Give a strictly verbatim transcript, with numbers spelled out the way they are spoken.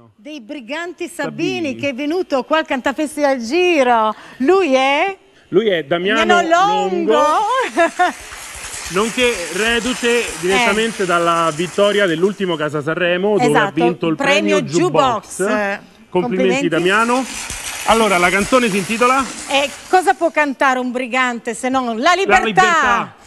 dei Briganti Sabini, Sabini, che è venuto qua al Cantafestival Giro. Lui è? Lui è Damiano Damiano Longo. Longo, nonché reduce direttamente eh. dalla vittoria dell'ultimo Casa Sanremo, esatto, dove ha vinto il premio, premio Jukebox. Complimenti, Complimenti Damiano. Allora, la canzone si intitola? E cosa può cantare un brigante se non la libertà? La libertà.